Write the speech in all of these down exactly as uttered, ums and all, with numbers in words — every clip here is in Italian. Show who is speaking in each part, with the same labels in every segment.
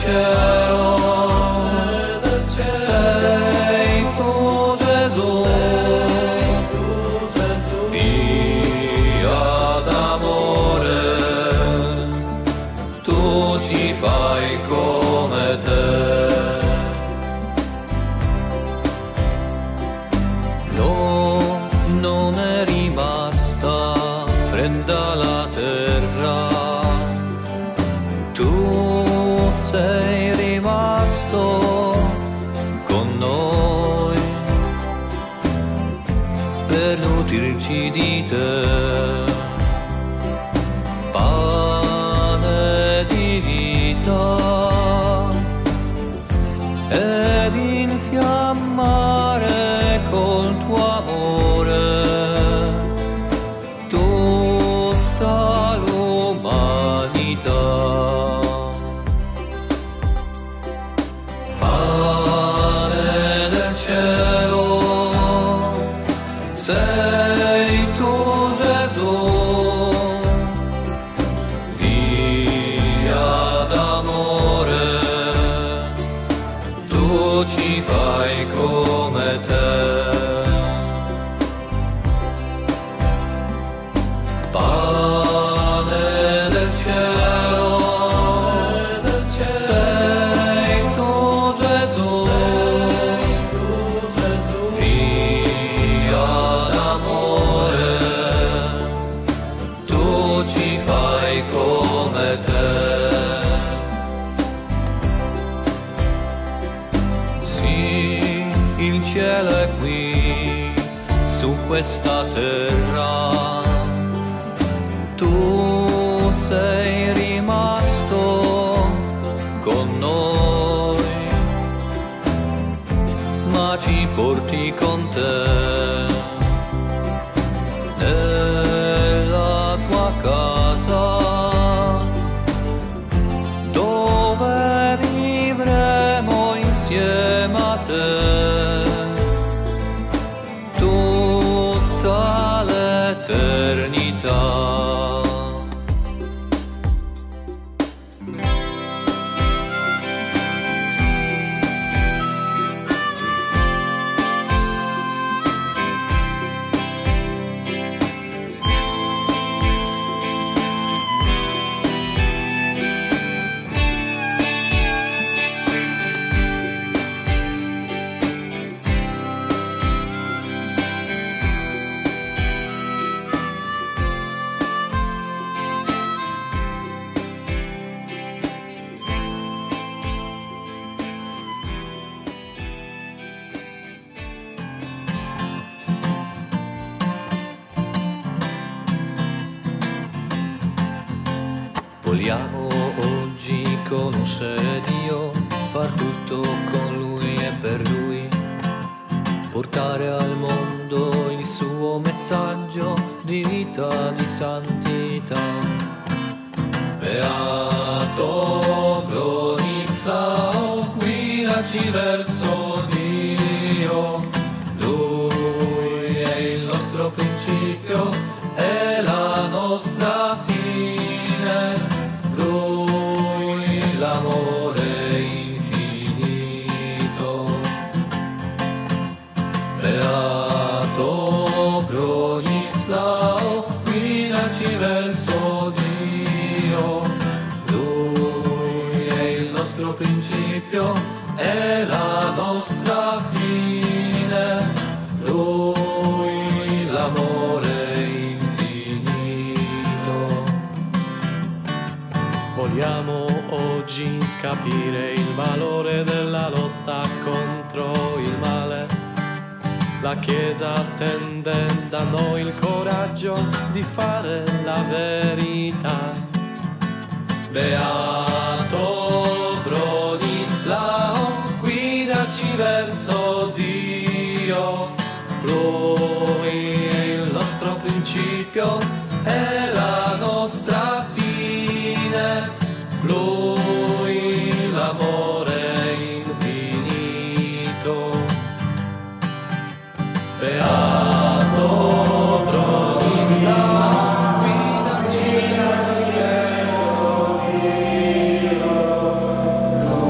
Speaker 1: cielo, sei tu Gesù, via d'amore, tu ci fai come te. Non è rimasta fredda la terra, tu sei rimasto con noi per nutrirci di te, pane di vita ed infiammare col tuo amore tutta l'umanità. Pane del cielo, sei tu Gesù, via d'amore, tu ci fai come te. Pane del cielo, sei tu Gesù, via d'amore, tu ci fai come te. Sì, il cielo è qui su questa terra, tu sei rimasto con noi, ma ci porti con te nella tua casa, dove vivremo insieme a te tutta l'eternità. Vogliamo oggi conoscere Dio, far tutto con Lui e per Lui, portare al mondo il suo messaggio di vita, di santità. Beato Bronislao, guidaci verso Dio, Lui è il nostro principio e la nostra fine, Lui l'amore infinito. Beato Bronislao, guidaci verso Dio, Lui è il nostro principio e la nostra fine, Lui l'amore infinito.
Speaker 2: Vogliamo oggi capire il valore della lotta contro il male. La Chiesa attende da noi il coraggio di fare la verità.
Speaker 1: Beato Bronislao, guidaci verso Dio, Lui è il nostro principio e la nostra fine, Lui l'amore infinito. Beato Bronislao, guidaci verso Dio,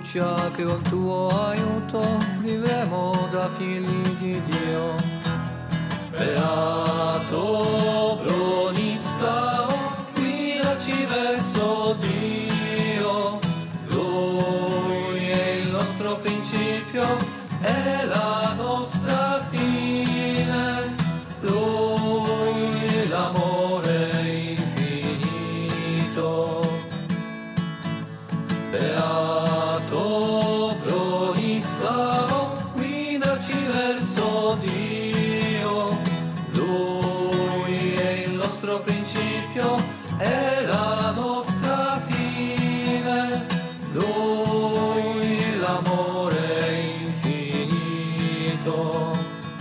Speaker 1: fiducia che col tuo aiuto vivremo da figli di Dio. Beato Bronislao, guidaci verso Dio. Lui è il nostro principio, è la nostra fine. Lui l'amore infinito. Beato Bronislao, guidaci verso Dio. Lui è il nostro principio, è la nostra fine. Lui l'amore infinito.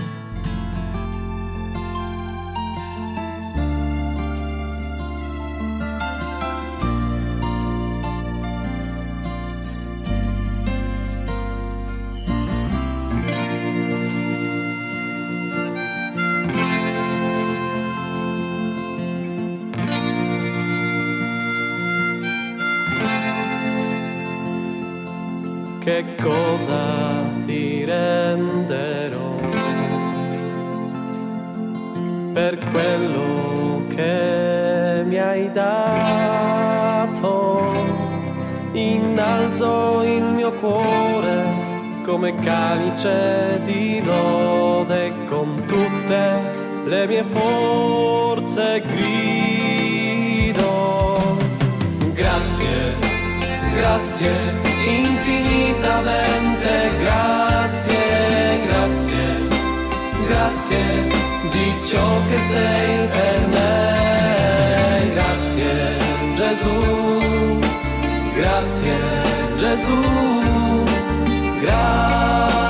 Speaker 2: Che cosa ti renderò per quello che mi hai dato? Innalzo il mio cuore come calice di lode, con tutte le mie forze grido. Grazie. Grazie, infinitamente grazie, grazie, grazie di ciò che sei per me. Grazie Gesù, grazie Gesù, grazie.